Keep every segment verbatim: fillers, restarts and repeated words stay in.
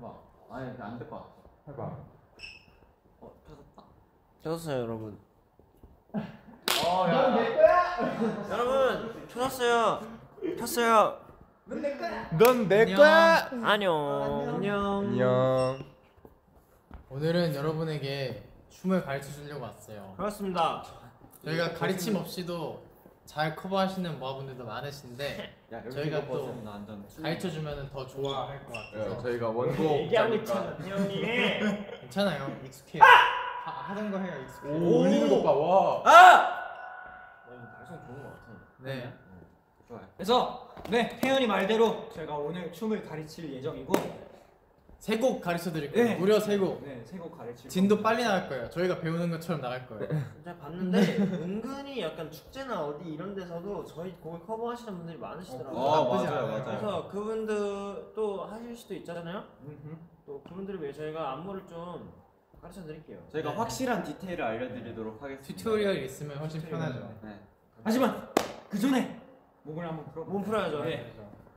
해봐. 아니 안 될 것 같아. 해봐. 어 켜졌다. 켜졌어요 여러분. 어, 야. 넌 내 거야. 여러분 켜졌어요. 켰어요. 넌 내 거야. 넌 내 거야. 안녕. 안녕. 안녕. 오늘은 여러분에게 춤을 가르쳐 주려고 왔어요. 그렇습니다. 저희가 가르침 없이도 잘 커버하시는 모아분들도 많으신데 야, 저희가 또 가르쳐 주면 더 좋아할 것 같아서 저희가 원곡 얘기하고 있잖아 형이. 괜찮아요. 익숙해요. 하, 하던 거 해요. 익숙해요. 오, 올리는 것 봐. 와. 아! 발성 좋은 것 같아. 네. 좋아요. 그래서 네 태연이 말대로 저희가 오늘 춤을 가르칠 예정이고 세 곡 가르쳐 드릴 거예요. 네. 무려 세 곡. 네, 세 곡 가르칠 진도 겁니다. 빨리 나갈 거예요. 저희가 배우는 것처럼 나갈 거예요. 제가 봤는데 은근히 약간 축제나 어디 이런 데서도 저희 곡을 커버하시는 분들이 많으시더라고요. 어, 나쁘지 맞아요, 않아요. 맞아요. 그래서 그분들 또 하실 수도 있잖아요. 음흠. 또 그분들을 위해 저희가 안무를 좀 가르쳐 드릴게요. 저희가 네. 확실한 디테일을 알려드리도록 하겠습니다. 튜토리얼 있으면 훨씬 편하죠. 네. 하지만 그 전에 목을 한번 풀어. 몸 풀어야죠. 네.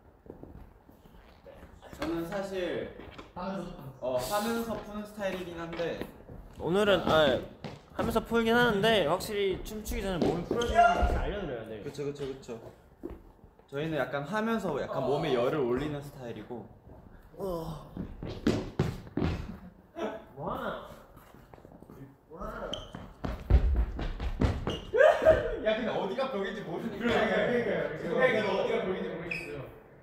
저는 사실 어 하면서 푸는 스타일이긴 한데 오늘은 아, 하면서 풀긴 하는데 확실히 춤추기 전에 몸을 풀어주는 것을 알려드려야 돼요. 그쵸 그쵸 그쵸. 저희는 약간 하면서 약간 몸에 열을 올리는 스타일이고. 어. 뭐하나? 뭐하나? 야 근데 어디가 벽인지 모르니까. 그러니까요. 그러니까 어디가 벽인지 모르겠어요.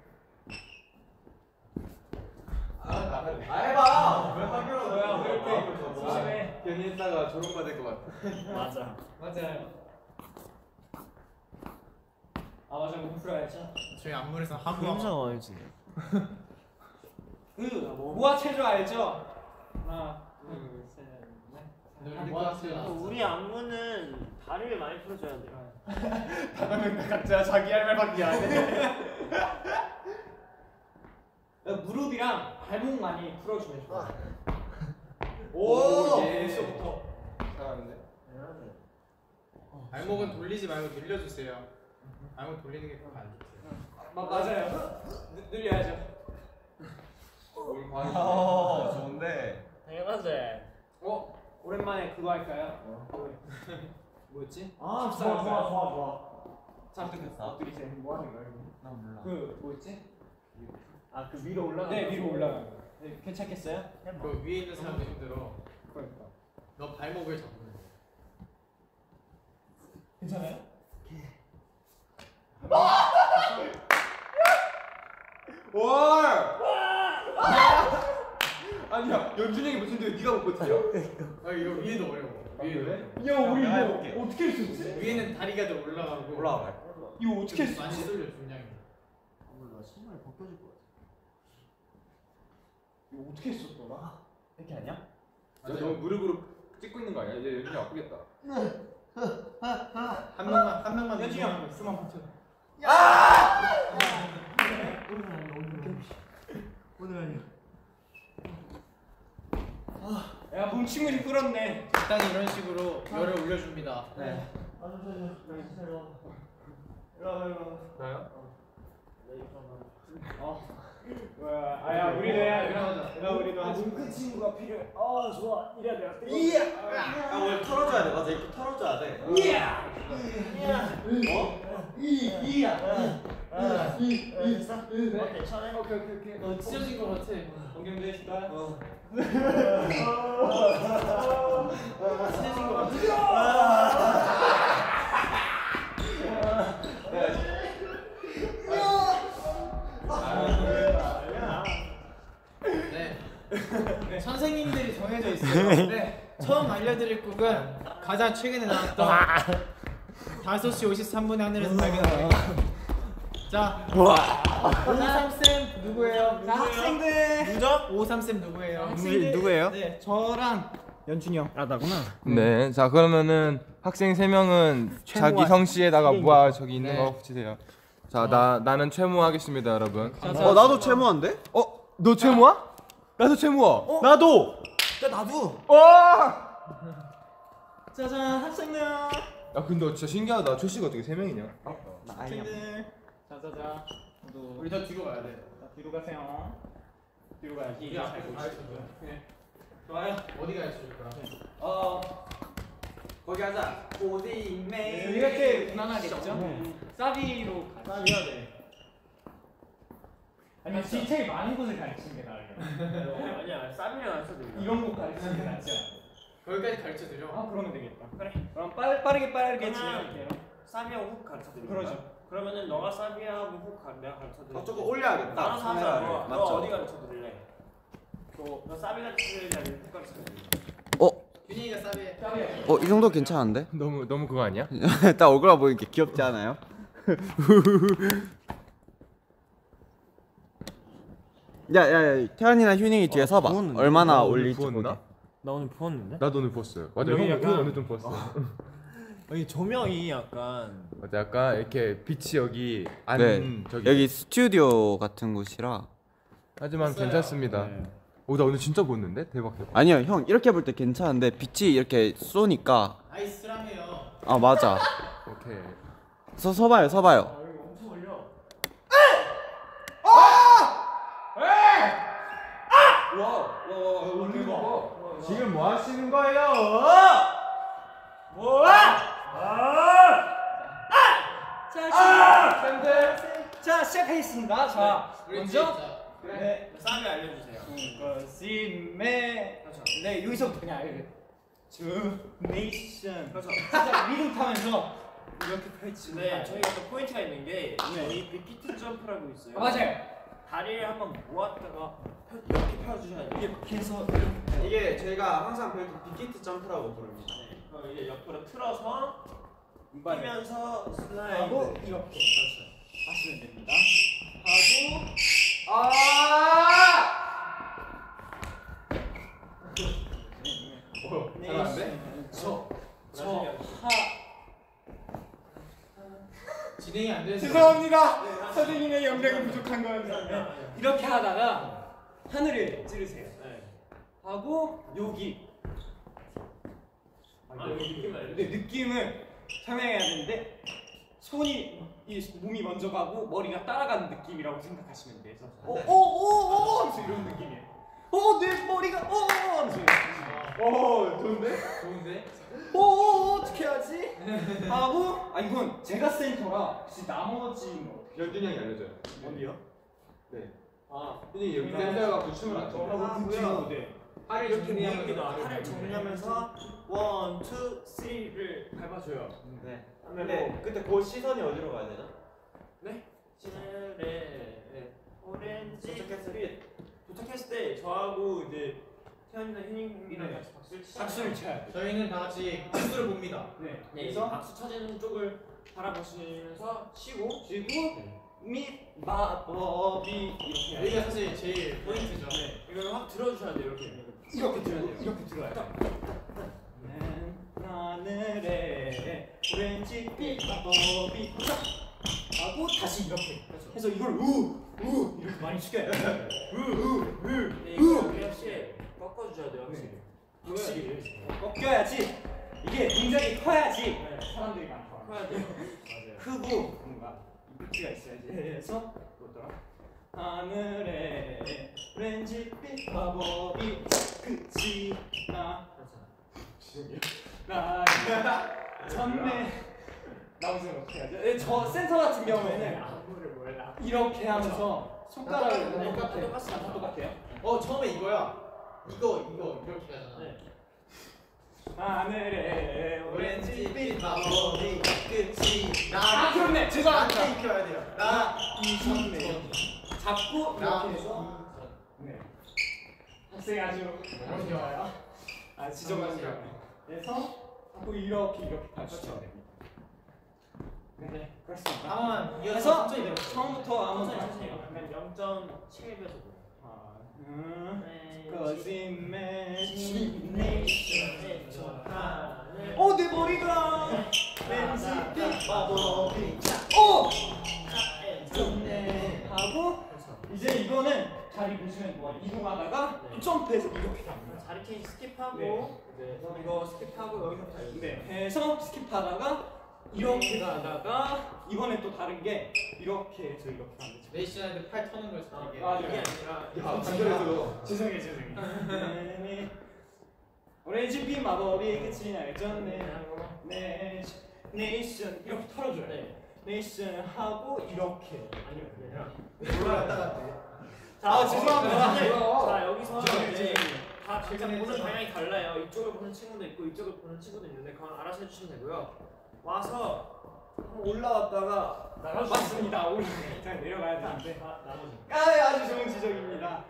아 해봐. 왜 학교로 너야? 왜 이렇게 조심해. 괜히 했다가 조롱받을 것 같아. 맞아. 맞아요. 아 맞아 목 풀어야죠. 저희 안무에서 하고 항상 알지. 그 모아 체조 알죠? 하나 둘셋 넷. 모았어요. 우리 안무는 다리를 많이 풀어줘야 돼요. 다섯 명 다 각자 자기 할 말밖에 안 해. 무릎이랑 발목 많이 풀어주면 좋아. 오, 예. 예. 벌써부터. 잘하는데. 발목은 돌리지 말고 늘려주세요. 발목 돌리는 게 별로 안 좋대요. 마, 맞아요. 늘- 늘려야죠. 우리 과연. 어 좋은데. 당연하지. 어 오랜만에 그거 할까요? 뭐였지? 아 좋아, 좋아, 좋아, 좋아. 자, 엎드리 세. 뭐 하는 거야? 나 몰라. 그 뭐였지? 아 그 위로 올라가. 네 위로 올라가. 네, 괜찮겠어요? 그 위에 있는 사람도 힘들어. 그러니까. 너 발목을 잡으면 돼. 괜찮아요? 월. 아니야 연준이 형이 무슨 데 네가 못 버텨? 아 이거 위에도 어려워. 위에도. 야 우리 내가 이거 해볼게. 어떻게 했었지? 위에는 다리가 더 올라가고. 올라와. 이거 어떻게 좀 많이 했었지? 쏠려 중량이. 몰라 신발 벗겨질 것 같아. 이거 어떻게 했었더라? 이렇게 아니야? 너 너무 무릎으로 찍고 있는 거 아니야? 이제 연준이 아프겠다. 한 명만 한 명만 현진이 형 그만 버텨. 오늘 아니야. 야 몸치물이 불었네. 일단 이런 식으로 열을 올려줍니다. 네. 아 잠시만요. 일로 와 일로 와. 나요? 어. 뭐야? 아야 우리도 해야 돼. 야 우리도 하자. 그 친구가 필요해. 아 좋아. 이래야 돼. 이야. 아 원래 털어줘야 돼. 맞아 이렇게 털어줘야 돼. 이야. 이야. 어? 이 이야. 이 됐어? 어 괜찮아? 오케이 오케이 오케이. 너 찢어진 것 같아. 공경되실까? 어. 찢어진 것 같아. 네. 선생님들이 정해져 있어요. 네. 처음 알려드릴 곡은 가장 최근에 나왔던 다섯 시 오십삼 분의 하늘에서 발견한 곡. 자, 오삼 쌤 누구예요? 학생들. 누구죠? 오삼 쌤 누구예요? 누구예요? 네, 저랑 연준이 형. 아 나구나. 네, 자 그러면은 학생 세 명은 자기 성씨에다가 모아 저기 있는 네. 거 붙이세요. 자, 나 나는 최모 하겠습니다, 여러분. 자, 어 나도 채모한데? 어, 너 최모야? 나도 최모야. 나도. 야 나도. 와! 짜잔 학생들. 야, 근데 진짜 신기하다. 최씨가 어떻게 세 명이냐? 나 아니야. 학생들. 자자자. 모두 우리 더 뒤로 가야 돼. 자, 뒤로 가세요. 뒤로 가야지. 우리 앞에 가르쳐줘. 네. 좋아요. 어디 가르쳐줄까? 어 거기 하자. 어디 매 이렇게 무난하겠죠? 사비로 사비야 돼. 아니 디테일 많은 곳을 가르치는 게 나아요. 아니야 사비랑 안 써도 돼. 이런 곳 가르치는 게 낫지 않아? 거기까지 가르쳐드려. 아 그러면 되겠다. 그래. 그럼 빠르, 빠르게 빠르게 그러면 진행할게요. 사비하고 훅 가르쳐 드릴까? 그러죠. 그러면은 너가 사비하고 훅 가, 내가 가르쳐 드릴게. 어, 조금 올려야겠다. 나눠서 하자. 카메라를. 너, 너 맞죠? 어디 가르쳐 드릴래? 너, 너 사비 가르쳐 드릴래? 아니면 훅 가르쳐 드릴래? 어? 균이가 싸베. 어, 이 정도 괜찮은데? 너무 너무 그거 아니야? 딱 얼굴 보니까 귀엽지 않아요? 야, 야, 야, 태연이나 휴닝이 뒤에 서봐. 부었는데? 얼마나 나 오늘 올릴지 부었나? 보게. 나 오늘 부었는데? 나도 오늘 부었어요. 맞아, 여기 형 약간- 오늘 어느 좀 부었어. 여기 조명이 약간 맞아, 약간 이렇게 빛이 여기 안 네, 저기. 여기 스튜디오 같은 곳이라. 하지만 있어요. 괜찮습니다. 네. 오, 나 오늘 진짜 부었는데? 대박 대박. 아니요, 형 이렇게 볼 때 괜찮은데 빛이 이렇게 쏘니까. 아이스라메요. 아 맞아. 오케이. 서 서봐요, 서봐요. 아, 여기 엄청 올려. 지금 뭐 하시는 거예요? 자 시작하겠습니다. 자 우리 먼저 진짜. 네 사비 알려주세요. 거짓말. 그렇죠. 네 여기서부터 그냥 알려. 주네이션. 그렇죠. 살짝 리듬 타면서 이렇게 펼치는. 네, 저희가 또 포인트가 있는 게 저희 빅히트 점프라고 있어요. 아, 맞아요. 다리를 한번 모았다가 펴, 이렇게 펴주셔야 돼요. 이렇게 해서 이게 저희가 항상 그렇게 빅히트 점프라고 부릅니다. 네, 그럼 이제 옆으로 틀어서 뛰면서 슬라이드 하고 이렇게 그렇죠. 하시면 됩니다. 하고 어, 잘하는데? 저저하 진행이 안 돼서. 죄송합니다. 선생님의 영향이 부족한 거였는데 이렇게 하다가 하늘을 찌르세요. 네. 하고 여기 아, 여기 느낌 알죠? 근데 느낌을 설명해야 되는데 손이 이 몸이 먼저 가고 머리가 따라가는 느낌이라고 생각하시면 돼요. 오오오오 하면서 이런 느낌이에요. 오내 머리가 오오 하면서 오, 좋은데? 좋은데? 오오 어떻게 하지? 하고 아 이건 제가 센터라 혹시 나머지 뭐 열두 형이 알려줘요. 어디요? 네. 아, 형이 여기 댄서여갖고 춤을 안 춰. 하고 붙이고 네. 팔을 이렇게 정리하면서 모입니다. 팔을 정리하면서 원, 투, 쓰리를 밟아줘요. 네. 근데 그때 그 시선이 어디로 가야 되나? 네. 네. 오렌지 도착했을 때 도착했을 때 저하고 이제 태연이나 휴닝이랑 네. 같이 박수를 치잖아요. 박수를 쳐야 돼. 저희는 다 같이 박수를 봅니다. 네. 네, 이제 박수 쳐지는 쪽을 바라보시면서 쉬고 그리고 미 마법이 이렇게 해야 여기가 돼요. 사실 제일 포인트죠. 네, 이걸 확 들어주셔야 돼요. 이렇게. 이렇게 들어야 돼요. 이렇게 들어야 돼요. 하늘에 오렌지빛 마법이 하고 다시 이렇게 해서 이걸 우우 이렇게 많이 숙여야 돼요. 우우우 네, 이거 역시 꺾어주셔야 돼요. 확실히. 확실히 꺾여야지 이게 굉장히 커야지 네. 사람들이 많다. 커야 돼요. 맞아요. 크고 뭔가 이펙트가 있어야지. 그래서 뭐더라? 하늘에 오렌지빛 마법이 끝이 나. 나 전매 나오세요. 어떻게 하죠? 네, 저 센터 같은 경우에는 안무를 몰라. 이렇게 하면서 손가락을 네, 똑같아요. 똑같아요. 다 똑같아요. 어 처음에 이거야. 이거 이거 이렇게 하잖아. 네. 하늘에 오렌지빛 마법이 끝이 나. 아 그렇네. 죄송합니다. 나한테 익혀야 돼요. 나 이선네. 잡고 나 이렇게 해서 네. 학생이 아주 너무 좋아요. 아 지정하세요. 그래서 자꾸 이렇게 이렇게 봐주셔야 됩니다. 네, 그렇습니다. 한번 이어서 그래서 천천히 내려볼게요. 처음부터 한번 천천히 갈게요. 천천히. 영 점 칠 배속. 아, 음, 네. 거짓말 하늘. 어, 내 머리가 렌즈빛 마법이 오! 좋네 하고 이제 이거는 자리 보시면 뭐 이동하다가 또 점프해서 이렇게 갑니다. 자리 체인지 스킵하고 네. 이제 이거 스킵하고 여기서부터 네, 해서 스킵하다가 이렇게 가다가 이번에 또 다른 게 이렇게 해서 이렇게 가는 거죠. 레이시한테 팔 터는 걸 수도 이게. 아, 이게 네. 아니라 야, 반대로 죄송해요, 죄송해요. 네네. 오렌지빛 마법이 끝이 날 전에 네 네이션 이렇게 털어줘요. 네. 네이션 하고 이렇게. 아니요 그게 아니라 올라갔다가 자, 아, 죄송합니다. 네. 뭐야? 자 여기서 죄송해요, 이제 죄송해요. 다 각자 보는 방향이 달라요. 이쪽을 보는 친구도 있고 이쪽을 보는 친구도 있는데 그건 알아서 해주시면 되고요. 와서 한번 올라왔다가 나가주시면 맞습니다. 오늘 잘 내려가야 되는데. 다 나머지. 아, 아주 좋은 지적입니다.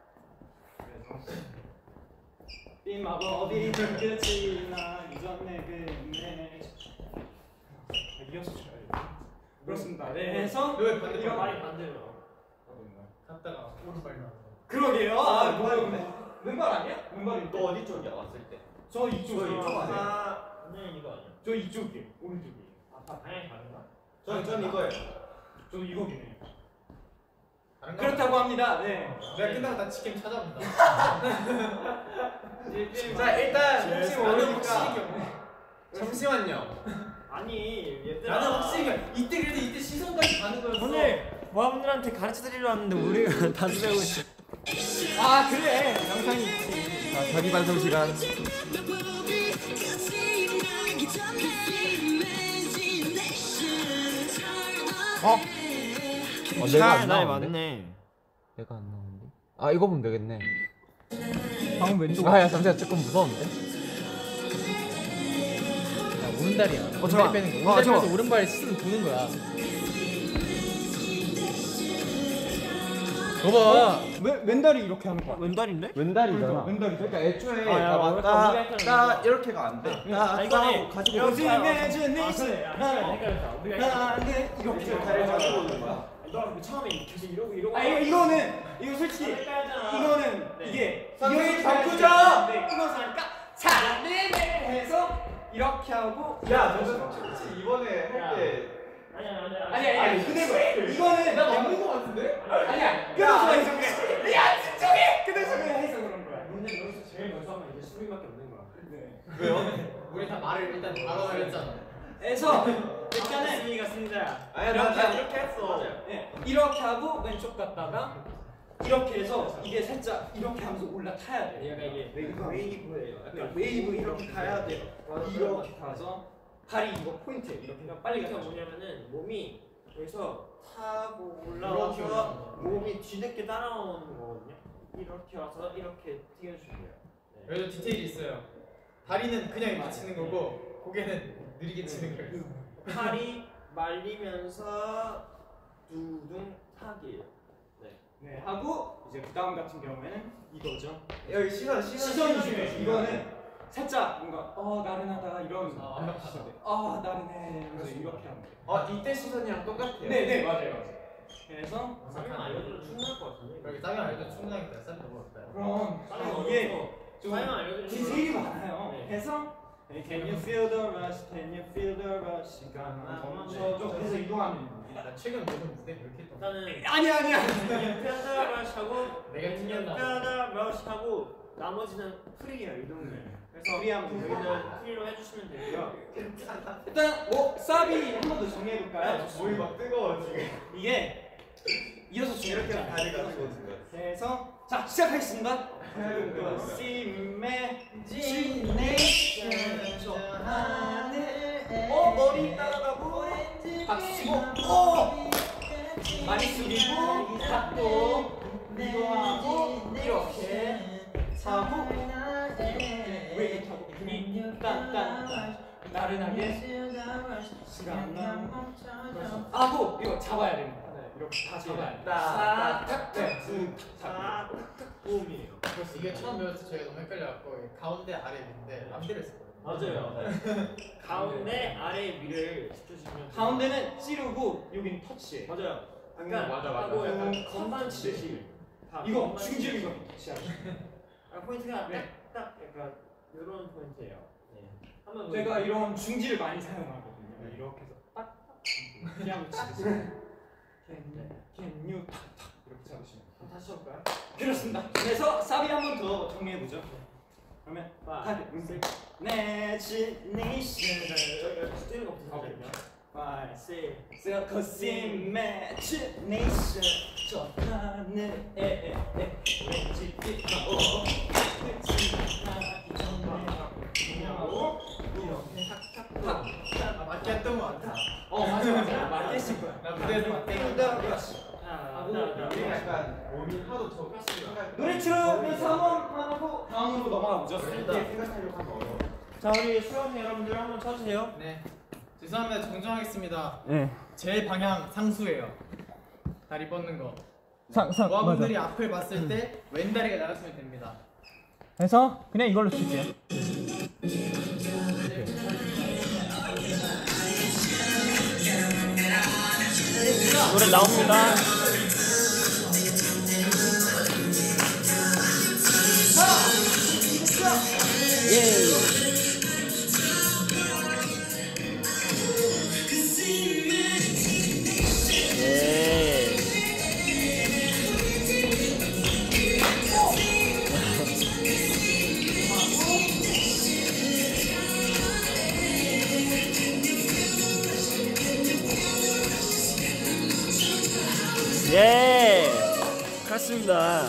이 마법이 끝이 나기 전에 그네 이어서 줘야 돼. 그렇습니다. 네. 해서 왜 반대 이런 말이 반대로. 갔다가 오른발 나. 그러게요. 아, 뭐야? 왼발 아니야? 왼발이 너 어디 쪽이야 왔을 때? 저 이쪽이요. 이쪽 아니에요? 아, 네 이거 아니야. 저 이쪽이에요. 오른쪽이에요. 아, 방향이 다른가? 전, 전 이거예요. 저 이거긴 해요. 다른가? 그렇다고 합니다. 네. 내가 끝나고 다 치킨 찾아본다. 자 일단 나는 혹시 확실히 모르니까 기억나. 잠시만요. 아니 얘들아. 나는 확실히 기억- 이때 그래도 이때 시선까지 가는 거였어. 오늘 모아분들한테 가르쳐드리려 왔는데 우리가 다 배우고 있어. 아, 그래. 영상이 있지. 자, 자기 반성 시간. 어? 어 내가 안 날 나오는데? 맞네. 내가 안 나오는데? 아 이거 보면 되겠네. 방금 왼쪽. 아야 잠시만 조금 무서운데? 오른다리야. 어, 오른다리 잠깐만. 빼는 어, 거. 오른다리 잠깐만. 빼서 오른발 시선 보는 거야. 봐봐. 왼 왼다리 이렇게 하는 거야. 왼다리인데? 왼다리잖아. 왼다리. 그러니까 애초에 아, 야, 다 우리가 왔다 우리가 했잖아, 딱 이거. 이렇게가 안 돼. 아, 딱 이거네. 가지고 요즘 이렇게 이매지네이션. 헷갈렸다. 우리가 나는 이렇게 이렇게 다리를 가지고 오는 거야. 너 처음에 계속 이러고 이러고. 아, 이거 이거는 이거 솔직히 헷갈렸잖아. 이거는 네. 이게 선생님, 이거는 바꾸자! 네, 이거는 하니까 자, 네네 해서 이렇게 하고 야, 너 혹시 이번에 할 때 아니야 아니야 아니 아니 아니 근데 이거는 나 맞는 거 같은데? 아니야 끊어서 해서 그래. 야, 진정해. 끊어서 그래 해서 그런 거야. 근데 여기서 제일 먼저 하면 이제 수빈밖에 없는 거야. 네. 왜요? 우리 다 말을 일단 바로 말했잖아. 그래서 일단은 수빈이가 승자야. 아니 나, 나 이렇게 했어. 네, 이렇게 하고 왼쪽 갔다가 이렇게 해서 이게 살짝 이렇게 하면서 올라타야 돼. 얘가 이게 웨이브예요. 약간 웨이브 이렇게 가야 돼요. 이렇게 가서 다리 이거 포인트 이렇게 빨리 이게 가서 뭐냐면은 몸이 여기서 타고 이렇게 올라와서 올라가는 몸이 뒤늦게 따라오는 거거든요. 이렇게 와서 이렇게 튕겨주면 돼요. 네. 여기도 디테일이 있어요. 다리는 그냥 이렇게 치는 거고 고개는 느리게 치는 거예요. 팔이 말리면서 두둥 타기예요. 네 하고 이제 그 다음 같은 경우에는 이거죠. 여기 시선 시선 시선이 시선이 중요해. 중요해. 이거는 살짝 뭔가 어 나른하다 이런 아, 완벽하다. 아 나른해 그래서 이렇게 하면 돼. 어 이때 시선이랑 똑같아요. 네네 맞아요 맞아요. 그래서 쌈이만 알려줘도 충분할 것 같은데. 여기 땀이 알도 충분하겠다. 쌈이 너무 어렵다. 그럼 쌈이 이게 좀 쌈이만 알려줘도 디테일이 많아요. 네. 해서 Can you feel the rush? Can you feel the rush? 시간 멈춰. 그래서 이동하면 됩니다. 나 최근 모든 무대 왜 이렇게 또 일단은 아니 아니야. 뼈다 러시 하고 내가 튕겼나? 뼈다 러시 하고 나머지는 프리예요 이동을. 그래서 프리하면 돼요. 여기는 프리로 해주시면 되고요. 일단 뭐 사비 한 번 더 정리해 볼까요? 목이 막 뜨거워 지금. 이게 이어서 이렇게 중요한 다리 가지고 오는 거야. 그래서 자 시작하겠습니다. 어 머리 따라가고 박수 치고 어 많이 숙이고 잡고 이거 하고 이렇게 하고 웨이트 하고 딴딴딴 나른하게 시간 하고 이거 잡아야 됩니다. 이렇게 다 잡아야 돼. 따, 탁탁 보험이에요. 이게 처음 배웠을 때 제가 너무 헷갈려갖고 가운데 아래 밑인데 남대로 했었거든요. 맞아요. 가운데 아래 위를 지켜주시면 가운데는 찌르고 여기는 터치예요. 맞아요. 음, 약간 맞아, 맞아. 하고 약간 음, 건반 치듯이 다 이거 건반 중지를 치듯이. 이거 터치하죠. 아, 포인트가 네. 딱딱 약간 이런 포인트예요. 네. 한번 제가 이런 중지를 많이 사용하거든요. 이렇게 해서 딱딱 그냥 치듯이 can you 탁탁 이렇게 잡으시면 다시 해볼까요? 그렇습니다. 그래서 사비 한 번 더 정리해 보죠. 그러면 five, Imagination 뛰는 거 없으세요? five, six, circus imagination 저 하늘에 오렌지 빛나 아, 맞게 했던 거 같아. 어 맞아 맞아 맞게 했을 거야. 나 무대에서 맞게 했던 거 같아. 우리 약간 몸이 하도 저 노래 틀으면서 한번 하고 다음으로 넘어가 보죠. 생각하려고 하면 어려워. 자 우리 수영 여러분들 한번 쳐주세요. 네. 죄송합니다. 정정하겠습니다. 네. 제 방향 상수예요. 다리 뻗는 거. 상상 모아분들이 앞을 봤을 때 왼다리가 나갔으면 됩니다. 그래서 그냥 이걸로 칠게요. 노래 나옵니다. 예, 그렇습니다.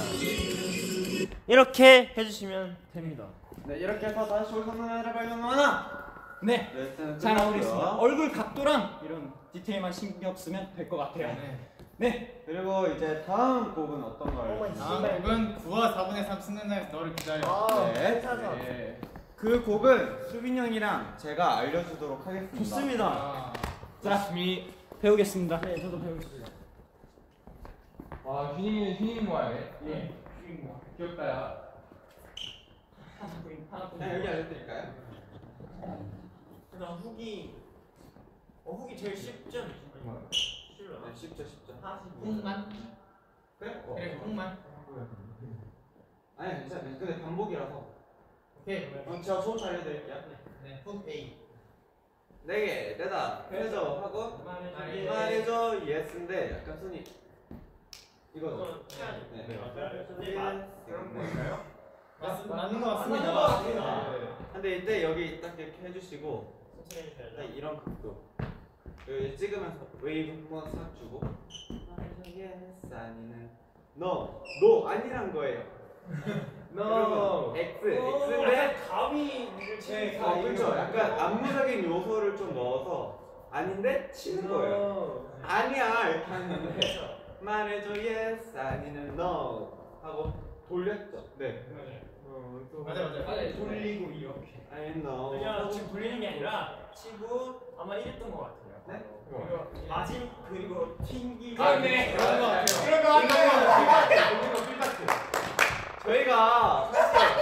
이렇게 해주시면 됩니다. 네 이렇게 해서 다시 우리 선물해라 하나. 네. 네, 잘 마무리했습니다. 얼굴 각도랑 이런 디테일만 신경 쓰면 될 것 같아요. 네. 네. 그리고 이제 다음 곡은 어떤 걸? 다음 곡은 구와 사분의 삼 쓰는 날 너를 기다려. 아, 네. 찾아. 네. 그 곡은 수빈 형이랑 제가 알려주도록 하겠습니다. 좋습니다. 아, 자, 배우겠습니다. 네, 저도 배우겠습니다. 와 휴닝이 휴닝 모아네. 예. 귀엽다야. 네, 여기 알려드릴까요? 그다음 후기. 어 후기 제일 쉽지 않나요? 쉽죠. 네, 쉽죠, 쉽죠. 콩만. 그래? 어. 그래 콩만. 아니 괜찮아. 근데 반복이라서. 오케이. 그럼 제가 소원차 알려드릴게요. 네. 훅 A. 네 개, 대답, 해줘 하고 말해줘. 말해줘 예스인데 약간 손이 이거죠. 이거 해야지. 네. 네, 맞아요. 네. 그런 거일까요? 맞, 맞는 거 맞는 거 같습니다. 같습니다. 네. 근데 이때 여기 딱 이렇게 해주시고 천천히 해주셔야죠. 딱 이런 각도 여기 찍으면서 웨이브 한번 싹 주고 말해줘 예스 아니는 no no 아니란 거예요. no X X인데 약간 가위를 치는 어, 그렇죠. 약간 안무적인 요소를 좀 넣어서 아닌데 치는 거예요. 아니야 이렇게 하는데 말해줘 yes 아니는 no 하고 돌렸죠. 네. 맞아 맞아. 맞아. 돌리고 이렇게. I know. 그냥 지금 돌리는 게 아니라 치고 아마 이랬던 것 같아요. 네? 그리고 맞은 그리고 튕기고. 아, 네. 그런 거 같아요. 그런 거 같아요. 저희가 사실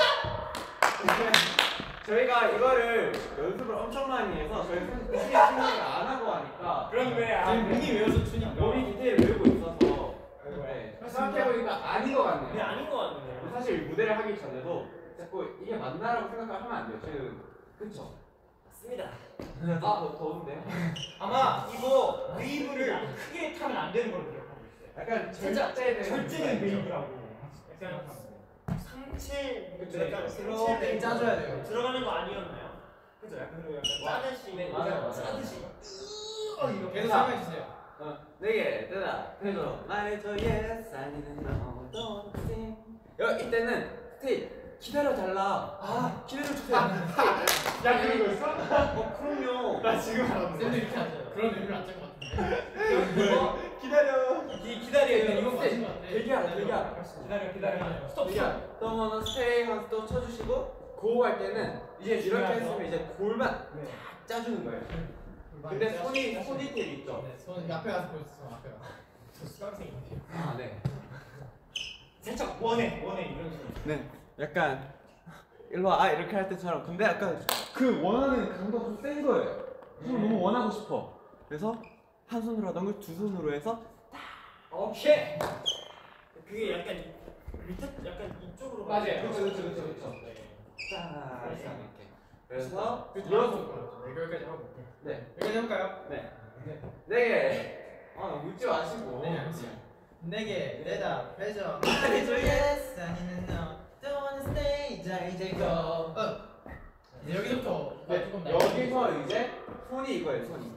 저희가 이거를 연습을 엄청 많이 해서 저희 사실 수익 안 하고 하니까 그런데 지금 몸이 외워서 추니까. 몸이 디테일을 외우고 있어서 네. 생각해보니까 아닌 것 근데 같네요. 아닌 것 같네요. 사실 무대를 하기 전에도 자꾸 이게 맞나라고 생각하면 안 돼요. 지금 그쵸? 맞습니다. 아 더, 더운데요? 아마 이거 웨이브를 크게 타면 안 되는 걸로 기억하고 있어요. 약간 살짝 절제된 절제된 거 있죠? 웨이브라고 약간 상체 그쵸, 약간 그쵸. 상체를 짜줘야 돼요. 들어가는 거 아니었나요? 그죠? 약간 그리고 약간 짜듯이 네, 맞아요, 맞아요. 짜듯이 계속 설명해 주세요. 어, 네 개, 대답, 해줘. 말해줘, yes, 아니면 no, don't think. 여, 이때는 스테이 기다려 달라. 아, 기다려 주세요. 야 그리고 있어? 어, 그럼요. 나 지금 알았네. 쌤도 이렇게 하죠. 그런 의미를 안 짠 것 같은데. 어, 기다려. 기, 기다려야 돼. 이건 맞은 것 같아. 대기하라, 대기하라. 기다려 기다려. 스톱 대기하라. 또 한번 스테이 하면서 또 쳐주시고, 고 할 때는 이제 이렇게 중요하죠. 했으면 이제 골만 네. 딱 짜주는 거예요. 근데 손이, 손 디테일 있죠? 네, 손 앞에 가서 보여주세요. 앞에 가서. 저 수강생인데요. 아, 네. 살짝 원해 원해 이런 식으로. 네, 약간 일로 와 아, 이렇게 할 때처럼. 근데 약간 그 원하는 강도가 좀 센 거예요. 손을 너무 원하고 싶어. 그래서 한 손으로 하던 걸 두 손으로 해서 오케이. 그게 약간 밑에 약간 이쪽으로 맞아요. 가는 그쵸, 거죠. 그쵸, 그쵸, 그쵸. 네. 딱 이렇게. 그래서 이어서 네, 여기까지 하고 볼게요. 네, 여기까지 해볼까요? 네, 네. 아, 웃지 마시고. 네, 알겠습니다. 네개 대답 해줘. 말해줘 yes 아니면 no. Don't wanna stay. 이제 이제 go. 어. 이제 여기서부터 네, 조금 나. 여기서 이제 손이 이거예요, 손이.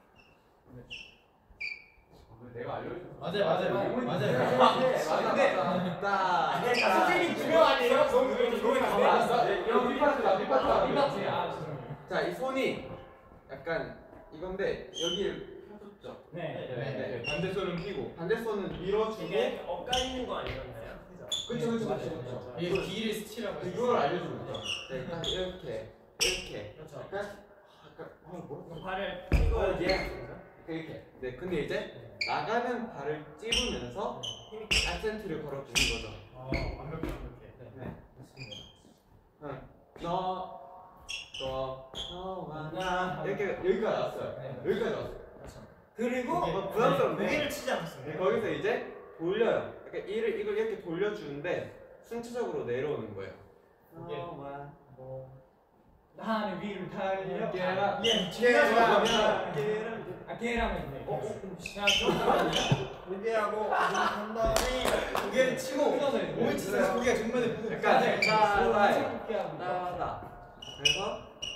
내가 알려줘. 맞아요, 맞아요, 맞아요. 맞아, 맞다. 선생님 두 명 아니에요? 너무 너무 알았어. 이거 뒷파트다, 뒷파트다. 뒷파트. 아, 죄송해요. 자, 이 손이 약간 이건데 여기를 펴줬죠. 네. 네. 반대 손은 펴고. 반대 손은 밀어주고. 이게 엇갈리는 거 아니었나요? 그쵸, 그쵸, 그쵸, 그쵸. 이게 뒤를 스치라고 했어요. 이걸 알려주고 있죠. 자, 일단 이렇게, 이렇게. 그렇죠. 약간, 약간, 아, 뭐? 발을 어, 펴고 예. 이렇게. 네, 근데 이제 나가는 발을 찝으면서 힘이 악센트를 걸어주는 거죠. 어, 완벽해 완벽해. 네. 맞습니다. 응. 너, 너, 너와 나 이렇게 여기까지 왔어요. 네. 여기까지 왔어요. 그렇죠. 그리고 네. 어, 부담스럽네. 무게를 치지 않았습니다. 네, 거기서 이제 돌려요. 그러니까 이를 이걸 이렇게 돌려주는데 순차적으로 내려오는 거예요. 무게. 너와 뭐 하늘 위를 달려. 깨라. 예, 깨라. 깨라. 깨라. 아 걔라면 있네. 어, 어, 자, 좀 무게하고 한 다음에 고개를 치고 몸을 치면서 고개가 정면에 약간 네. 따다 따다. 그래서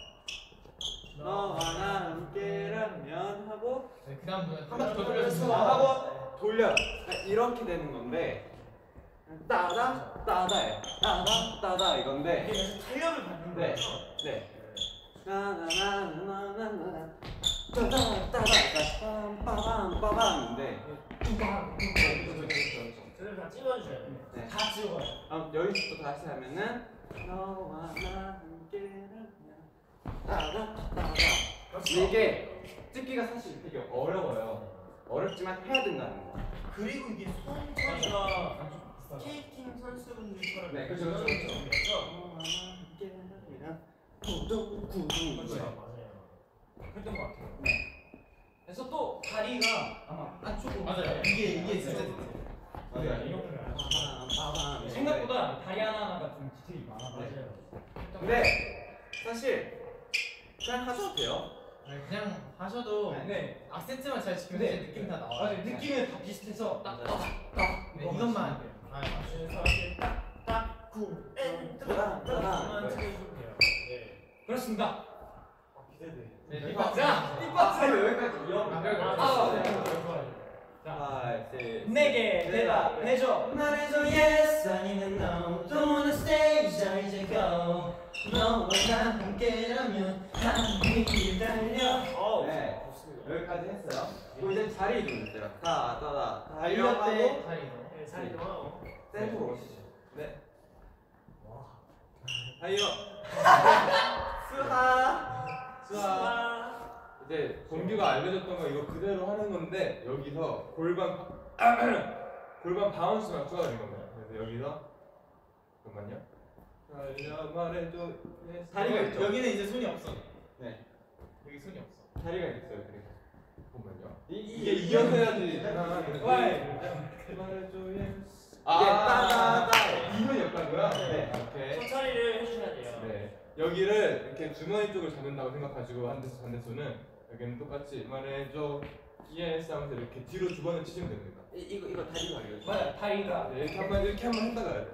너와 나 함께라면 하고 네, 그다음 한 바퀴 더 그래서 돌려주세요. 하고 돌려. 이렇게 되는 건데 따다 따다예요. 따다 따다 이건데. 이게 탄력을 받는 네. 거예요. 네. 나나나나나나나 따다 따다 빰빰빰 빠밤인데. 저를 다 찍어주셔야 돼요. 네. 다 찍어요. 아, 여기서부터 다시 하면은 너와 나 함께라면 따다 따다. 이게 찍기가 사실 되게 어려워요. 어렵지만 해야 된다는 거. 그리고 이게 손 처리가 스케이팅 선수분들처럼 네, 그렇죠, 그렇죠, 그렇죠. 구두 구두. 그렇죠, 맞아요. 그랬던 것 같아요. 그래서 또 다리가 아마 안쪽으로 맞아요. 이게 이게 진짜 맞아요. 생각보다 다리 하나하나가 좀 디테일이 많아. 맞아요. 근데 사실 그냥 하셔도 돼요. 네, 그냥 하셔도 네. 악센트만 잘 지키면 네. 이제 느낌 다 나와요. 맞아요. 느낌은 다 비슷해서 딱 맞아요. 네, 이것만. 아, 그래서 이렇게 딱딱 구 엔트만 찍어주면 돼요. 네. 그렇습니다. 기대돼. 네, 네, 뒷박자. 자, 뒷박스 여기까지. 아, 그래, 그래. 아, 네. 자, 내게 대답해줘. 말해줘 yes 아니면 no. Don't wanna stay 자 이제 go. 너와 나 함께라면 하늘을 달려. 어, 네. 좋습니다. 여기까지 했어요. 그리고 이제 자리 이동했어요. 따따다 달려 달려하고 때 다리로. 네, 잘 이동하고. 센터로 오시죠. 네. 달려. 수하. 수하. 이제 동규가 알려줬던 거 이거 그대로 하는 건데 여기서 골반 골반 바운스가 추가되는 겁니다. 그래서 여기서 잠깐만요. 달려 말해줘. 다리가 있죠. 여기는 이제 손이 없어. 네. 여기 손이 없어. 다리가 있어요. 그리고. 잠깐만요. 이, 이게 이어서 해야지. 말해줘 예스. 아, 이게 따다다. 이건이었던 거야? 네. 오케이. 손 처리를 해주셔야 돼요. 네. 여기를 이렇게 주머니 쪽을 잡는다고 생각하시고 반대손 반대손은 여기는 똑같이 말해줘 예스 하면서 이렇게 뒤로 두 번을 치시면 됩니다. 이, 이거 이거 다리가 알려줘. 맞아, 다리가 네, 이렇게 한번 이렇게 한번 했다가 해야 돼.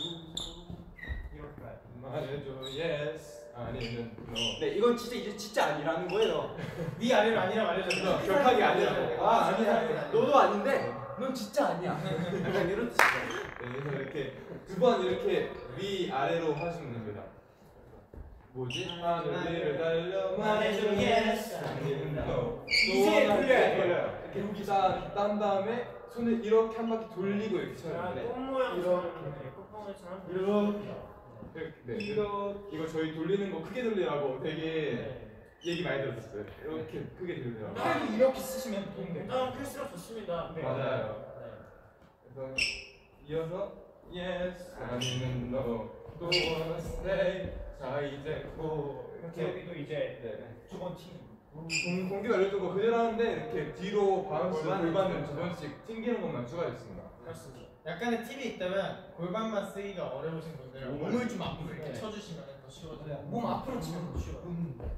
이렇게 가요. 말해줘 예스 아니면 no. 네, 이건 진짜 이제 진짜 아니라는 거예요. 위 아래로 아니라고 알려줬어. 격하게 아니라고. 아, 아니야. 너도 아닌데 넌 진짜 아니야. 약간 이런 뜻이죠. 네, 그래서 이렇게 두 번 이렇게 위 아래로 하시면 됩니다. 뭐지? 하늘을 달려 말해줘 yes 아니면 no. 이제 돌려야 돼요. 돌려요. 이렇게 여기 딱 딴 다음에 손을 이렇게 한 바퀴 돌리고 이렇게 쳐야 자, 돼요. 꽃 모양처럼 이렇게 꽃봉오리처럼 이렇게. 네, 이거 이거 저희 돌리는 거 크게 돌리라고 되게 네. 얘기 많이 들었었어요. 이렇게 크게 돌리라고. 그래도 이렇게 쓰시면 도움돼요. 아, 클수록 좋습니다. 네. 맞아요. 네. 그래서 이어서 yes 아니면 no 또 wanna stay 자 이제 고 이렇게 이렇게 여기도 이제 네. 두번 튀는. 공, 공기가 알려준 거 그대로 하는데 이렇게 뒤로 바운스 골반을 골반을 두 번씩 튕기는 것만 추가됐습니다. 그렇습니다. 약간의 팁이 있다면 골반만 쓰기가 어려우신 분들은 몸을 좀 앞으로 이렇게 쳐주시면 더 쉬워져요. 몸 앞으로 치면 더 쉬워요.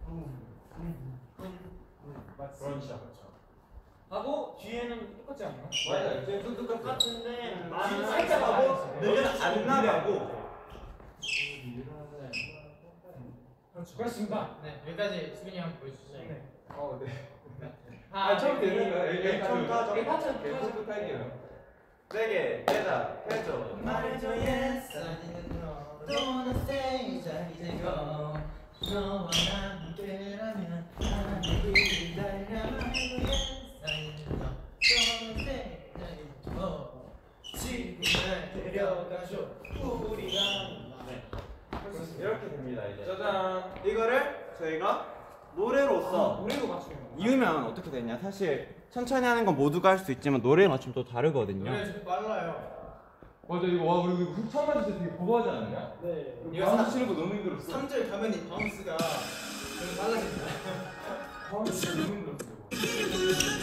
그렇죠. 하고 뒤에는 똑같지 않나요? 맞아요. 네. 아, 네. 이제 또 똑같아. 똑같은데 뒤로 많은 살짝 사람이 가고 있어요. 너는 안 나가고 그렇습니다. 네 여기까지 수빈이 형 보여주시죠. 네. 어, 네. 아, 처음 되는 거야? 네, 처음부터 하죠. 네, 처음부터 할게요. 세게 대답해줘. 말해줘 yes 아니면 no Don't wanna stay 자 이제 go 너와 함께라면 하늘이 기다려 말해줘 yes 아니면 no Don't wanna stay 자 이제 go 지금 날 데려가줘 우리가 이렇게 됩니다 이제. 짜잔. 이거를 저희가 노래로서 노래로 맞추는 거. 이으면 어떻게 되냐? 사실 천천히 하는 건 모두가 할 수 있지만 노래에 맞추면 또 다르거든요. 노래 좀 빨라요. 맞아 이거 와 우리 이거 훅 처음 맞을 때 되게 보고하지 않았냐? 네. 이거 바운스 치는 거 너무 힘들었어. 삼 절 가면 이 바운스가 좀 빨라진다. 바운스 진짜 너무 힘들었어.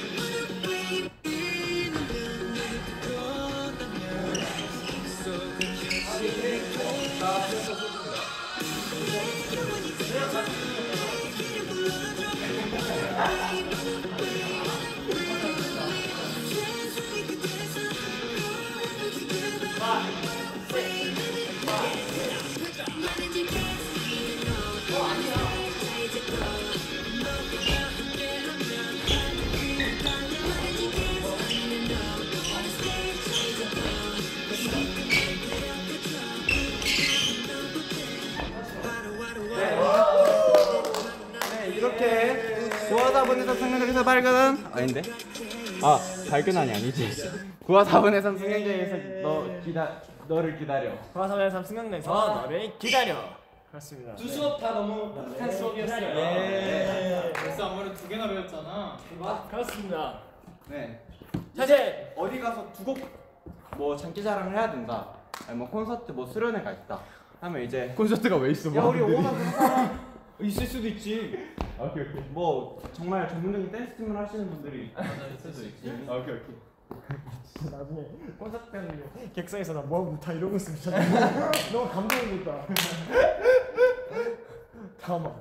네, 이렇게 구와 사 분에서 승강장에서 발견한 아닌데? 아 발견한이 아니지. 구와 사 분에서 승강장에서 너 기다 너를 기다려. 과사의 삼 승강장에서 너를 기다려. 그렇습니다. 두 수업 다 너무 따뜻한 수업이었어요. 예. 벌써 안무를 두 개나 배웠잖아. 그렇습니다. 네. 사실 어디 가서 두 곡 뭐 장기자랑을 해야 된다. 아니 뭐 콘서트 뭐 수련회가 있다. 하면 이제 콘서트가 왜 있어? 야 우리 오만 그런 사람 있을 수도 있지. 오케이 오케이. 뭐 정말 전문적인 댄스 팀을 하시는 분들이 있을 수도 있지. 아, 오케이 오케이. 나중에 콘서트 때문에 객석에서 나 뭐하고 다 이러고 있으면 진짜 너무 감동이겠다. 다음아.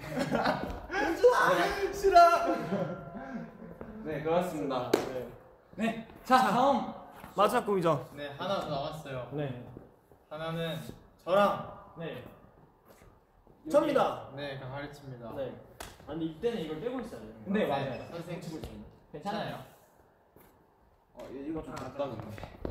네 그렇습니다. 네. 네. 자 다음. 마지막 곡이죠. 네 하나 더 남았어요. 네. 하나는 저랑 네. 접니다. 네 가르칩니다. 네. 아 근데 이때는 이걸 떼고 있어야 돼요. 네 맞아요. 선생님 치고 있습니다. 괜찮아요. 어 이거 좀 작다 근데.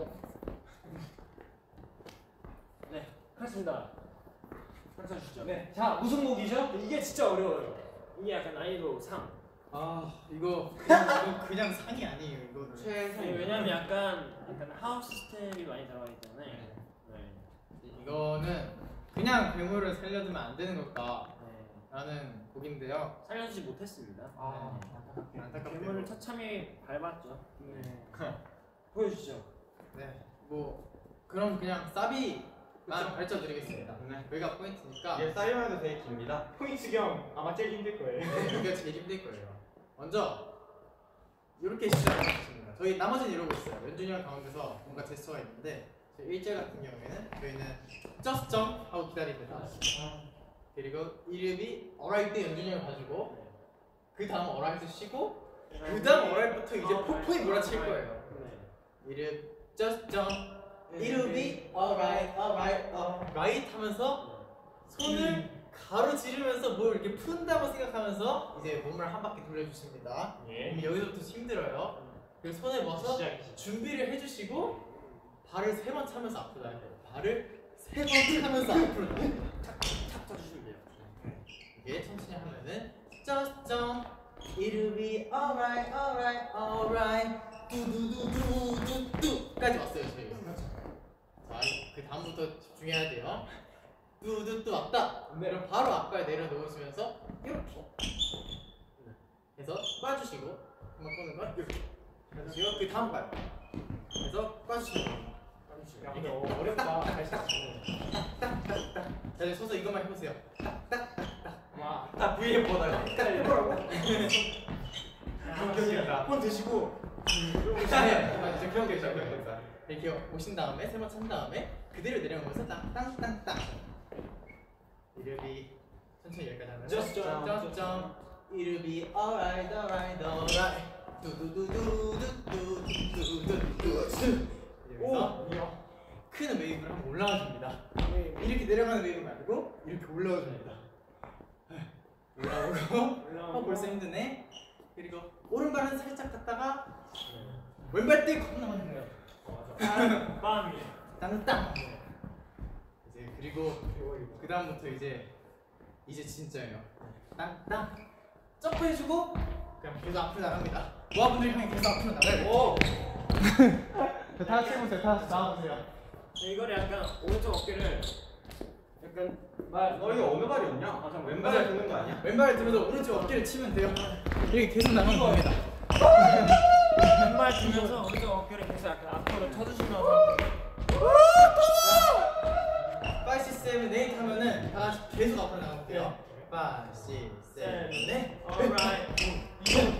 네. 그렇습니다. 박수 주시죠. 네. 자 무슨 곡이죠? 이게 진짜 어려워요. 이게 약간 난이도 삼. 아 이거 그냥, 이거 그냥 상이 아니에요 이거는. 네, 왜냐면 약간 약간 하우스 스텝이 많이 들어가기 때문에. 네. 이거는 그냥 괴물을 살려두면 안 되는 네. 것까라는 곡인데요. 살려주지 못했습니다. 아 안타깝게도. 괴물을 처참히 밟았죠. 네. 보여주시죠. 네. 뭐 그럼 그냥 사비만 가르쳐드리겠습니다. 네. 여기가 포인트니까. 이게 사이먼도 되게 깁니다. 포인트 겸 아마 제일 힘들 거예요. 네, 여기가 제일 힘들 거예요. 먼저 이렇게 시작하겠습니다. 저희 나머지는 이러고 있어요. 연준이 형 가운데서 뭔가 제스처가 있는데 저희 일 절 같은 경우에는 저희는 just jump 하고 기다립니다. 그리고 이름이 alright 때 연준이 형 봐주고 그 다음 alright을 쉬고 그 다음 alright부터 이제 폭풍이 몰아칠 거예요. 이름 just jump 이름이 alright alright alright 하면서 손을 가로지르면서 뭘 이렇게 푼다고 생각하면서 이제 몸을 한 바퀴 돌려주십니다. 예. 그럼 여기서부터 힘들어요. 그리고 손에 모아서 준비를 해주시고 발을 세 번 차면서 앞으로 나가야 돼요. 발을 세 번 차면서 앞으로 나가야 돼요. 탁 쳐주시면 돼요. 이게 천천히 하면은 just jump It'll be alright alright alright 두두두두두두까지 왔어요 저희. 자, 그 다음부터 집중해야 돼요. 두두두 왔다. 그럼 바로 앞발 내려놓으시면서 이렇게 해서 꽈주시고 한번 꽂는 걸 이렇게 해주시고 그 다음 발 해서 꽈주시는 거예요. 야 근데 어, 어렵다. 다시 딱. 자 이제 서서 이것만 해보세요. 와. 딱 브이앱보다가 경기다. 폰 드시고 아니요 이제 그런 게 있어요. 이렇게 오신 다음에 세 번 찬 다음에 그대로 내려오면서 땅땅땅땅 이름이 천천히 여기까지 하면 Just jump, just jump It'll be alright alright alright 두두두두두두두두두 여기서 그 큰 웨이브를 한번 올라와 줍니다. 이렇게 내려가는 웨이브 말고 이렇게 올라와 줍니다. 올라오고 어 벌써 힘드네. 그리고 오른발은 살짝 갔다가 왼발 때 겁나 맞는 거예요. 빰이. 땅땅. 이제 그리고 그 다음부터 이제 이제 진짜예요. 땅땅. 점프 해주고 그냥 계속 앞으로 나갑니다. 모아분들 향해 계속 앞으로 나가요. 오. 자, 다 같이 해보세요. 다 같이 나와보세요. 이거를 약간 오른쪽 어깨를 약간 말. 너 이거 어느 발이었냐? 아, 잠깐만. 왼발에 드는 거 아니야? 왼발을 들면서 오른쪽 어깨를 치면 돼요. 이렇게 계속 나가면 됩니다. 왼발 들면서 오른쪽 어깨를 계속 약간 앞으로 쳐주시면서. 오, 육, 칠, 팔 하면은 다 같이 계속 앞으로 나가볼게요. 오, 육, 칠, 팔. alright.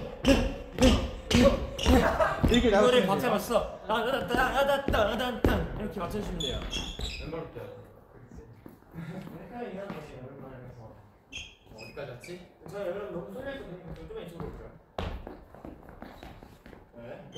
이렇게 이거를 박자 맞춰. 따다다다다다다단 이렇게 맞춰주시면 돼요. 왼발부터. 어디까지 왔지? 저 여러분 너무 쏠려 있어. 좀 이쪽으로 올까요? 네.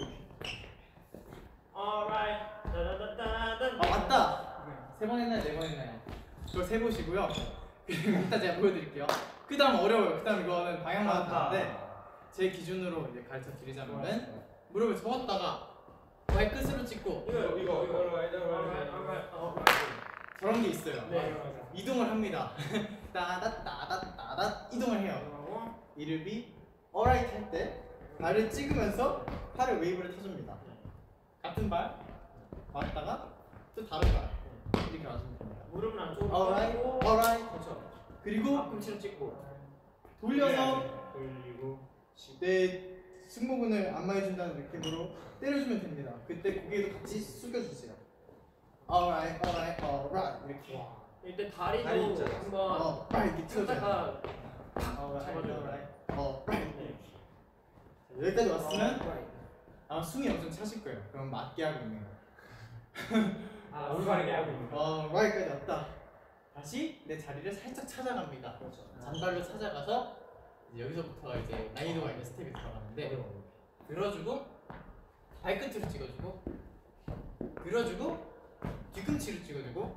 alright. 따다다다단. 아 맞다. 세 번 했나요? 네 번 했나요? 그걸 세 보시고요. 그리고 이따 제가 보여드릴게요. 그 다음 어려워요. 그 다음 이거는 방향마다 다른데 제 기준으로 이제 가르쳐 드리자면은 무릎을 접었다가 발끝으로 찍고 이거 이거 이거 이거 alright alright alright. 저런 게 있어요. 네. 이동을 합니다. 따다 따다 따다 이동을 해요. 이름이 alright 할 때 발을 찍으면서 팔을 웨이브를 타줍니다. 같은 발 맞다가 또 다른 발 이렇게 맞으면 됩니다. 무릎은 안쪽으로 alright, 뻗고. alright. 그렇죠. 그리고 앞꿈치를 찍고 돌려서 돌리고 내 승모근을 안마해준다는 느낌으로 때려주면 됩니다. 그때 고개도 같이 숙여주세요. alright, alright, alright 이렇게. 이때 다리도 다리 있잖아. 한번 어, right 이렇게 튀어줘요. 하다가 alright, 잡아줘요. alright, alright. 자, 여기까지 왔으면 아마 숨이 엄청 차실 거예요. 그럼 맞게 하고 있는 거예요. 아 올바르게 하고 있는 거. 어, right까지 왔다. 다시 내 자리를 살짝 찾아갑니다. 그렇죠. 잔발로 찾아가서 이제 여기서부터가 이제 난이도가 있는 스텝이 들어가는데 들어주고 발끝으로 찍어주고 들어주고 뒤꿈치로 찍어주고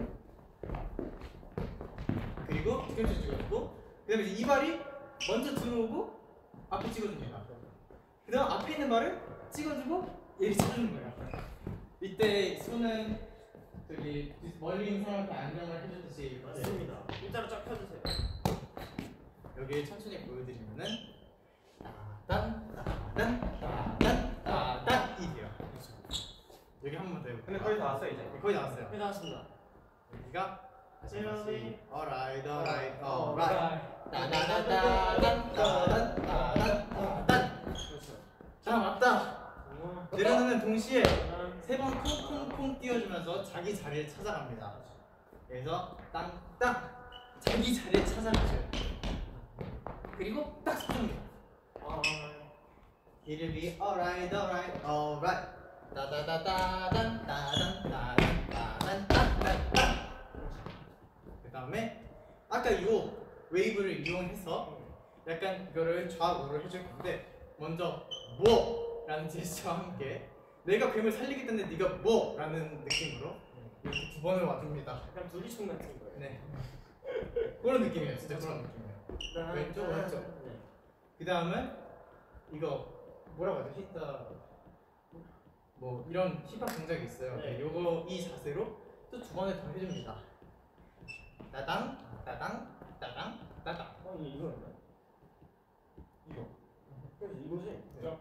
그리고 뒤꿈치로 찍어주고 그 다음에 이제 이 발이 먼저 들어오고 앞에 찍어줍니다. 그 다음 앞에 있는 발을 찍어주고 얘를 쳐주는 거예요. 이때 손은 저기 멀리 있는 사람한테 안정을 해주듯이 맞습니다. 일자로 쫙 펴주세요. 여기 천천히 보여드리면은 따단 따단 따단 따단 이게요. 여기 한 번 더 해볼게요. 근데 거의 다 왔어 이제. 거의 나왔어요. 네, 나왔습니다. 여기가 다시 네, 다시 네. alright alright alright 따다다다단 따단 따단 따단. 그렇죠. 자 맞다. 어, 내려놓는 동시에 그다음 세 번 콩콩콩 띄워주면서 자기 자리를 찾아갑니다. 그래서 땅땅 자기 자리를 찾아가줘요. 그리고 딱 서줍니다. 아, 이름이 alright alright alright 따다다다단 따단 따단 따단 따단. 그 다음에 아까 이거 웨이브를 이용해서 약간 이거를 좌우로 해줄 건데 먼저 뭐? 라는 제스처와 함께 내가 괴물 살리기 때문에 네가 뭐? 라는 느낌으로 이렇게 두 번을 와줍니다. 약간 둘리총 같은 거예요. 네 그런 느낌이에요. 진짜 그런 느낌이에요. 왼쪽, 왼쪽. 네. 그 다음은 이거 뭐라고 하죠? 히타 뭐 이런 힙합 동작이 있어요. 네. 네. 요거 이 자세로 또 두 번을 더 해줍니다. 따당 따당 따당 따당. 어, 이게 이거였나? 이거. 그래서 이거지? 저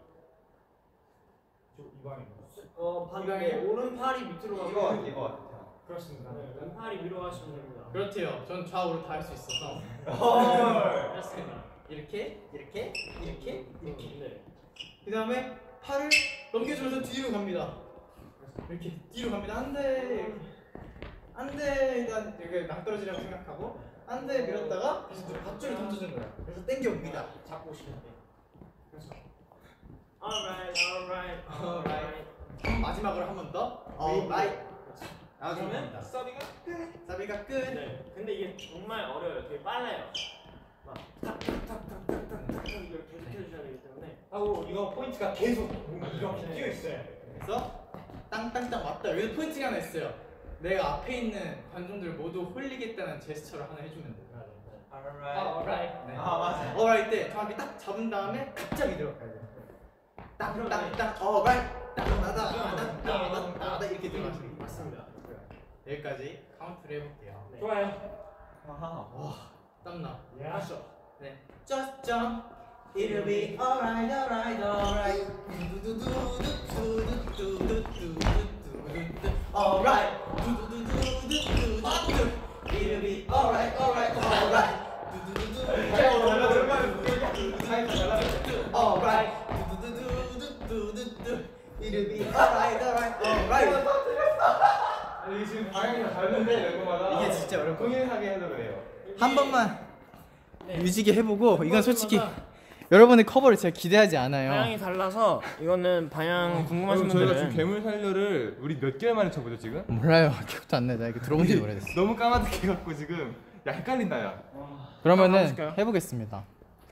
이방인 거. 어, 반대 이거예요. 오른팔이 밑으로 가고 이거 이거 같아. 그렇습니다. 네, 왼팔이 위로 가시면 됩니다. 그렇대요. 전 좌우로 다 할 수 있어서 그렇습니다. 이렇게 이렇게 이렇게 이렇게. 네. 그 다음에 팔을 넘겨주면서 뒤로 갑니다. 이렇게 뒤로 갑니다. 안돼 안돼 일단 여기 낭떠러지라고 생각하고 안돼 밀었다가 다시 또 밧줄을 던져주는 거예요. 그래서 당겨옵니다. 잡고 오시면 돼. 그래서 alright, alright, alright. 마지막으로 한 번 더. alright. 나와주면 그러면 됩니다. 서비가 끝. 사비가 끝. 네. 근데 이게 정말 어려워요. 되게 빨라요. 막 탁탁탁탁탁탁탁 이걸 계속 해주셔야 되기 때문에. 하고 이거 포인트가 계속 뭔가 이렇게 뛰어 있어요. 그래서 땅땅땅 왔다. 여기서 포인트가 하나 있어요. 내가 앞에 있는 관중들 모두 홀리겠다는 제스처를 하나 해주면 돼. Alright. 아, alright. 네. 아, 맞아요. alright 때 정확히 딱 잡은 다음에 갑자기 들어가야 돼. 딱딱딱 alright. 딱딱딱딱딱딱 이렇게 들어가시면 돼요. 맞습니다. 여기까지 카운트를 해볼게요. 네. 좋아요. 아하. 땀나. 예. 하시죠. 네. Just jump. It'll be alright, alright, alright. Alright. It'll be alright, alright, alright. Alright. It'll be alright, alright, alright. 아니 지금 방향이 다른데 멤버마다 이게 진짜 어렵고 동일하게 해도 그래요. 한 번만 유지게 해보고 이건 솔직히 여러분의 커버를 제가 기대하지 않아요. 방향이 달라서 이거는 방향 궁금하신 그럼 저희가 분들은 지금 괴물 살려를 우리 몇 개월 만에 쳐보죠 지금? 몰라요. 기억도 안 나. 나 이거 들어본 지 오래됐어. 너무 까마득해 갖고 지금 야 헷갈린다 야. 그러면은 해볼까요? 해보겠습니다.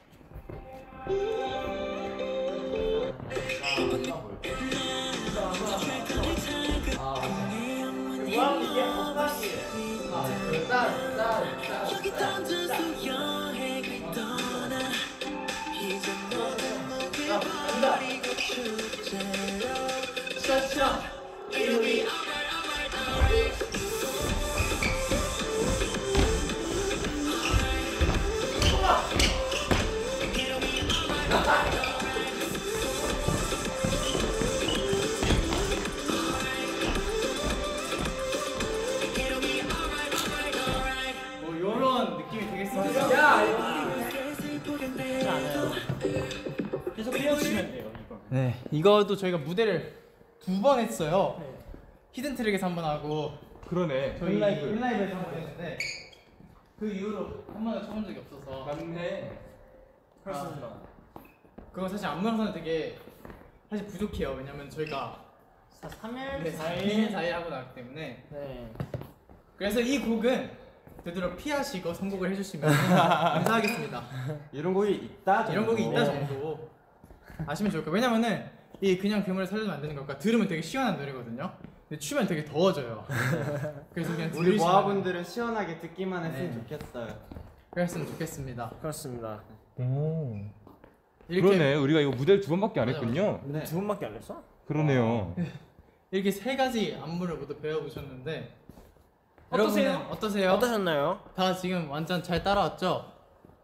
뭐하는 이게 헛바퀴. 뭐 이런 느낌이 되겠습니다. 야, 않아요. 계속 띄워주시면 돼요. 이거. 네, 이거도 저희가 무대를 두 번 했어요. 네. 히든 트랙에서 한 번 하고 그러네. 저희 팬라이브. 팬라이브에서 한 번 했는데 그 이후로 한 번도 쳐본 적이 없어서 맞네. 그렇습니다. 그거 사실 안무 영상은 되게 사실 부족해요. 왜냐면 저희가 삼 일, 네, 사 이 일, 일. 사 일 하고 나왔기 때문에 네. 그래서 이 곡은 되도록 피하시고 선곡을 해주시면 감사하겠습니다. 이런 곡이 있다. 이런 곡이 있다 정도. 정도 아시면 좋을 거예요. 왜냐면은 이 그냥 괴물을 살려면 안 되는 것과 들으면 되게 시원한 노래거든요. 근데 추면 되게 더워져요. 그래서 그냥 우리 들으시면 모아분들은 시원하게 듣기만 했으면 네. 좋겠어요. 그랬으면 좋겠습니다. 그렇습니다. 오. 이렇게 그러네. 우리가 이거 무대를 두 번밖에 안 맞아, 했군요. 네. 두 번밖에 안 했어? 그러네요. 이렇게 세 가지 안무를 모두 배워보셨는데 어떠세요? 여러분은 어떠세요? 어떠셨나요? 다 지금 완전 잘 따라왔죠?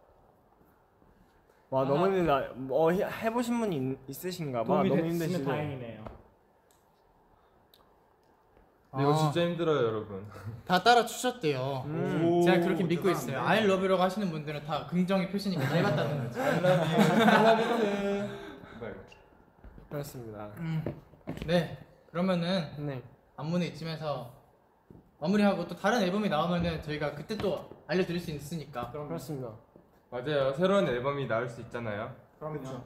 와 너무 힘들다. 어 해- 해보신 분이 있, 있으신가 봐. 너무 힘드시네. 다행이네요. 근데 이거 아. 진짜 힘들어요, 여러분. 다 따라 추셨대요. 음. 제가 그렇게 믿고 있어요. I love you라고 하시는 분들은 다 긍정의 표시니까 닮았다는 거죠. 그렇습니다. 음. 네, 그러면은 네. 안무는 이쯤에서 마무리하고 또 다른 앨범이 나오면은 저희가 그때 또 알려드릴 수 있으니까. 그렇습니다. 맞아요. 새로운 앨범이 나올 수 있잖아요. 그럼요.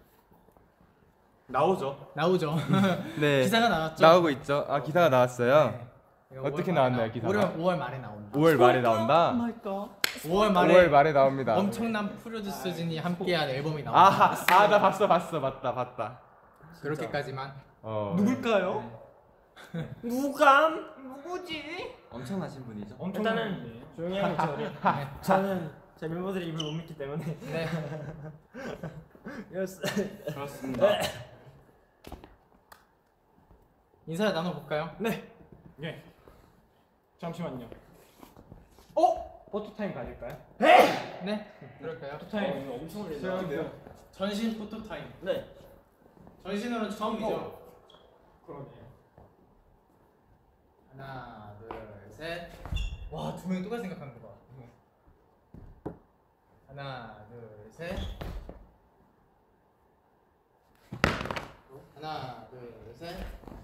나오죠. 나오죠. 네. 기사가 나왔죠. 나오고 있죠. 아 기사가 나왔어요. 네. 이거 어떻게 오월 말에 나왔나요, 나오- 기사가? 오월, 오월 말에 나온다. 오월 말에 나온다. 오월 말에, 오월 말에 나옵니다. 엄청난 프로듀서진이 함께한 앨범이 나온다. 아하, 아, 나 봤어, 봤어, 봤다, 봤다. 그렇게까지만. 어. 누굴까요? 누감? 엄청나신 분이죠. 일단은 조용히 하고 우리. 저는 제 멤버들이 입을 못 믿기 때문에. 네. 예스. 그렇습니다. 인사 나눠 볼까요? 예. 잠시만요. 어? 포토 타임 가질까요? 네. 그럴까요? 포토 타임 엄청 시원한데요? 전신 포토 타임. 네. 전신으로는 처음이죠. 그러네요. 하나, 둘, 셋. 와, 두 명이 똑같이 생각하는 거 봐. 하나, 둘, 셋. 하나, 둘, 셋.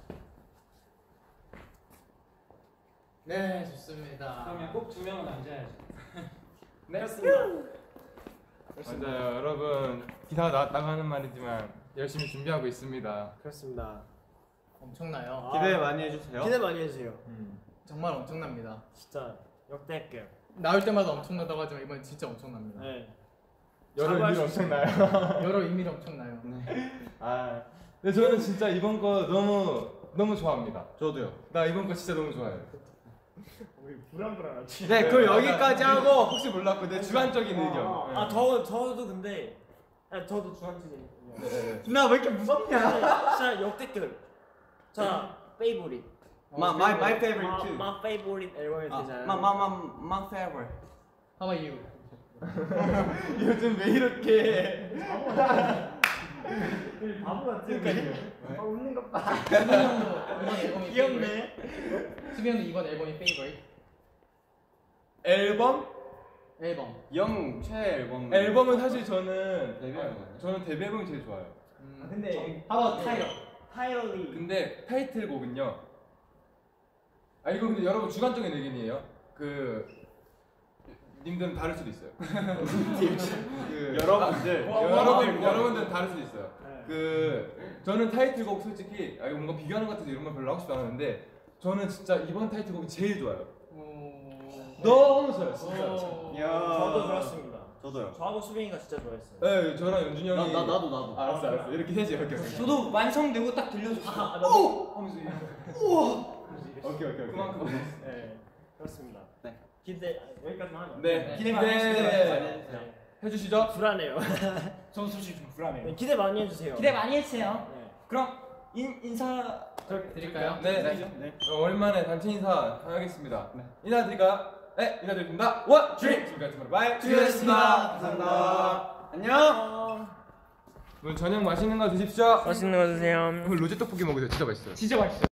네, 좋습니다. 그러면 꼭 두 명은 앉아야죠. 네. 그렇습니다. 맞아요, 여러분. 기사가 나왔다고 하는 말이지만 열심히 준비하고 있습니다. 그렇습니다. 엄청나요. 기대 많이 해주세요. 기대 많이 해주세요. 정말 엄청납니다. 진짜 역대급. 나올 때마다 엄청나다고 하지만 이번엔 진짜 엄청납니다. 네. 여러 사과할 의미로 수 엄청나요. 여러 의미로 엄청나요. 아, 근데 저는 진짜 이번 거 너무 너무 좋아합니다. 저도요. 나 이번 거 진짜 너무 좋아해요. 불안불안하지. 네, 그럼 여기까지 하고 혹시 몰랐고 내 주관적인 의견. 아, 저 저도 근데 아, 저도 주관적인. 나 왜 이렇게 무섭냐? 진짜 역대급. 자, favorite. My my my favorite My, too. my favorite 앨범이 아, 되잖아요. my my my my favorite. How about you? 요즘 왜 이렇게 바보 같은 아, 웃는 것 봐. 수빈 형도 이번 앨범이 귀엽네. 수빈 형도 이번 앨범이 favorite? 앨범? 앨범. 영 최애 앨범. 앨범은 사실 저는 데뷔 앨범. 저는 데뷔 앨범이 제일 좋아요. 음, 근데 How about 타이러? 타이러리. 근데 타이틀곡은요. 아 이거 근데 여러분 주관적인 의견이에요. 그 님들은 다를 수도 있어요. 그 여러분들. 아, 여러분 여러분들은 다를 수도 있어요. 네. 그 저는 타이틀곡 솔직히 아 이거 뭔가 비교하는 것 같아서 이런 말 별로 하고 싶지 않았는데 저는 진짜 이번 타이틀곡이 제일 좋아요. 너무 좋아요 진짜. 저도 그렇습니다. 저도요. 저하고 수빈이가 진짜 좋아했어요. 네 저랑 연준이 나, 형이 나 나도 나도. 알았어 알았어 이렇게 셋이 이렇게 저도 완성되고 딱 들려줬어요. 아, 나도. 하면서 오케이 오케이 오케이 그만큼 네, 그렇습니다. 네. 기대 여기까지만 하죠. 네 기대 많이 해주세요. 네 해주시죠. 불안해요. 저는 솔직히 좀 불안해요. 네, 기대 많이 해주세요. 기대 많이 해주세요. 네. 그럼 인 인사 드릴까요? 네, 네. 어, 오랜만에 단체 인사 하겠습니다. 인사드릴까요? 네, 인사드립니다. 원, 쓰리. 지금까지 바이. 수고하셨습니다. 감사합니다. 안녕. 오늘 저녁 맛있는 거 드십시오. 맛있는 거 드세요. 오늘 로제 떡볶이 먹으세요. 진짜 맛있어요. 진짜 맛있어요.